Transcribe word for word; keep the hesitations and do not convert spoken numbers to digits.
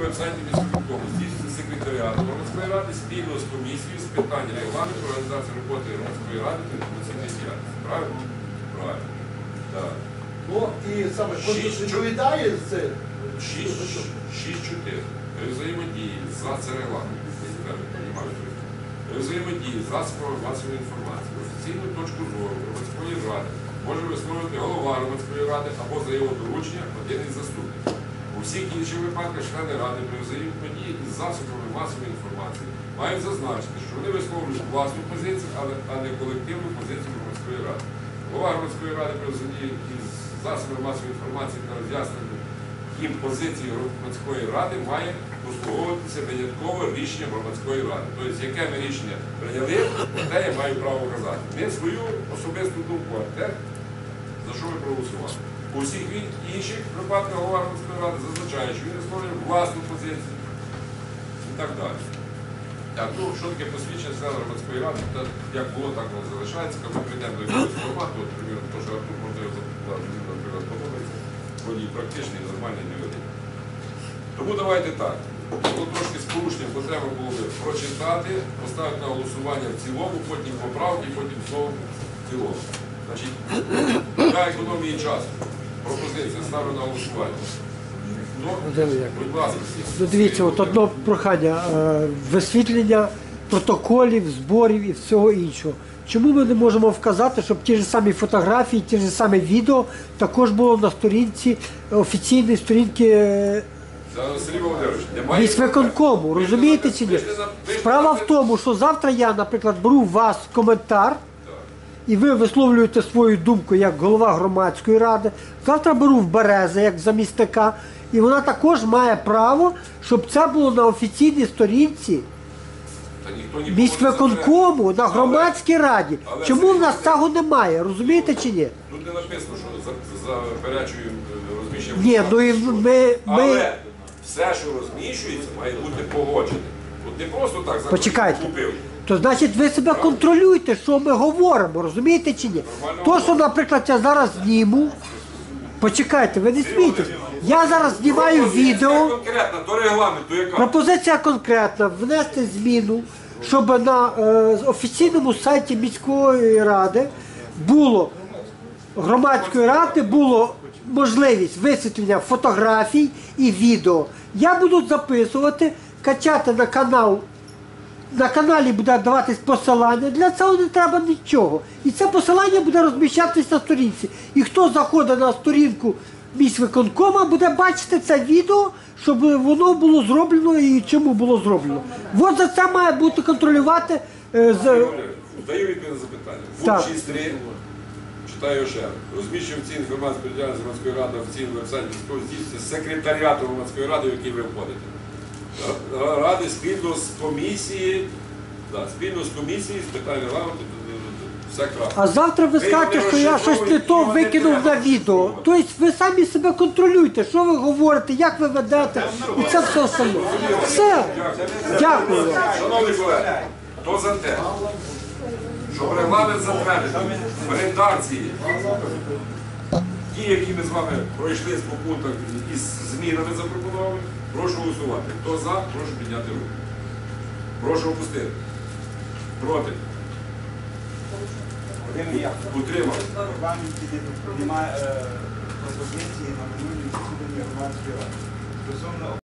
веб-сайті міськвиконкому здійснюється секретаріату громадської ради спільно з комісією з питань регламенту, організації роботи громадської ради та інформаційної діяльності. Правильно? Правильно. Так. Ну, і саме, відповідає це? шість чотири. При взаємодії за це регламент. При взаємодії з засобами масової інформації, офіційну точку зору громадської ради може висловити голова громадської ради або за його доручення один із заступників. У всіх інших випадках члени ради при взаємодії із засобами масової інформації мають зазначити, що вони висловлюють власну позицію, а не колективну позицію громадської ради. Голова громадської ради при взаємодії із засобами масової інформації та роз'яснення їм позиції громадської ради має послуговуватися винятково рішенням громадської ради. Тобто, яке ми рішення прийняли, те я маю право казати. Не свою особисту думку, а те, за що ми проголосували. У всіх інших випадках голова громадської ради зазначає, що він висловлює власну позицію і так далі. Так, ну, що таке посвідчення члена громадської ради, як було, так воно залишається, коли ми прийдемо до якогось формату, от, примірно, то, що Артур Мордеєв запропонував, мені, наприклад, подобається, водій практичний, нормальний, не веде. Тому давайте так, було трошки з порушенням, бо треба було би прочитати, поставити на голосування в цілому, потім поправки, потім знову в цілому. Значить, для економії часу, пропозиція, ставлю на голосування. Ну, дивіться, от одне прохання, висвітлення протоколів, зборів і всього іншого. Чому ми не можемо вказати, щоб ті ж самі фотографії, ті ж самі відео також було на сторінці, офіційній сторінки міськвиконкому, розумієте чи ні? Справа в тому, що завтра я, наприклад, беру у вас коментар, і ви висловлюєте свою думку як голова громадської ради, завтра беру в Берези як замісника, і вона також має право, щоб це було на офіційній сторінці міськвиконкому, на громадській раді. Але, чому але, в нас цього немає, розумієте чи ні? Тут не написано, що заперечуємо розміщення. Ні, ну і ми, ми... Але все, що розміщується, має бути погоджене. От не просто так закон купив. То значить ви себе контролюєте, що ми говоримо, розумієте чи ні? То, що, наприклад, я зараз зніму, почекайте, ви не смієте. Я зараз знімаю відео. Конкретна, до регламенту яка? Пропозиція конкретна, внести зміну, щоб на е, офіційному сайті міської ради було, громадської ради було можливість висвітлення фотографій і відео. Я буду записувати, качати на канал. На каналі буде даватись посилання, для цього не треба нічого. І це посилання буде розміщатися на сторінці. І хто заходить на сторінку міськвиконкому, буде бачити це відео, щоб воно було зроблено і чому було зроблено. От за це має бути контролювати. Е, з... Даю відповідь на запитання. Пункт шість три, читаю ще раз. Розміщуємо ці інформації про діяльність громадської ради на офіційному веб-сайті міського здійснюється секретаріату громадської ради, в який ви входите. Ради спільно з комісії, да, спільно з комісії, з питань регламенту, все краще. А завтра ви скажете, що я щось не то викинув на відео. Тобто ви самі себе контролюєте, що ви говорите, як ви ведете, і це все остальне. Все. Дякую. Шановні колеги, хто за те, щоб регламент затвердити в редакції, ті, які ми з вами пройшли по пунктах із змінами запропонованими, прошу голосувати. Хто за, прошу підняти руку. Прошу опустити. Проти. Утримали. В регламенті немає пропозиції на минулій засіданні громадської ради.